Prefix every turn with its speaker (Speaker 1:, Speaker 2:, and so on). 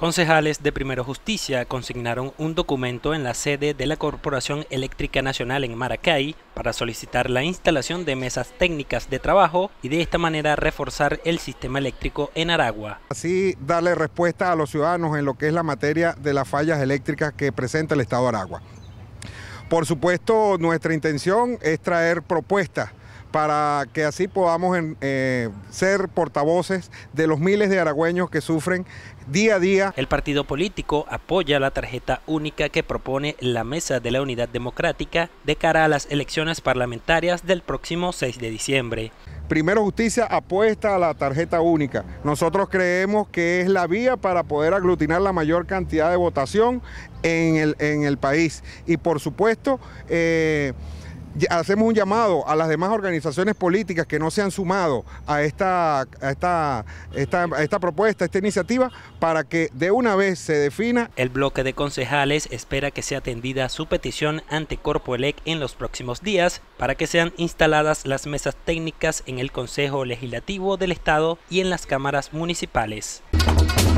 Speaker 1: Concejales de Primero Justicia consignaron un documento en la sede de la Corporación Eléctrica Nacional en Maracay para solicitar la instalación de mesas técnicas de trabajo y de esta manera reforzar el sistema eléctrico en Aragua.
Speaker 2: Así darle respuesta a los ciudadanos en lo que es la materia de las fallas eléctricas que presenta el Estado de Aragua. Por supuesto, nuestra intención es traer propuestas para que así podamos ser portavoces de los miles de aragüeños que sufren día a día.
Speaker 1: El partido político apoya la tarjeta única que propone la Mesa de la Unidad Democrática de cara a las elecciones parlamentarias del próximo 6 de diciembre.
Speaker 2: Primero Justicia apuesta a la tarjeta única. Nosotros creemos que es la vía para poder aglutinar la mayor cantidad de votación en el país. Y por supuesto, hacemos un llamado a las demás organizaciones políticas que no se han sumado a esta propuesta, a esta iniciativa, para que de una vez se defina.
Speaker 1: El bloque de concejales espera que sea atendida su petición ante Corpoelec en los próximos días para que sean instaladas las mesas técnicas en el Consejo Legislativo del Estado y en las cámaras municipales.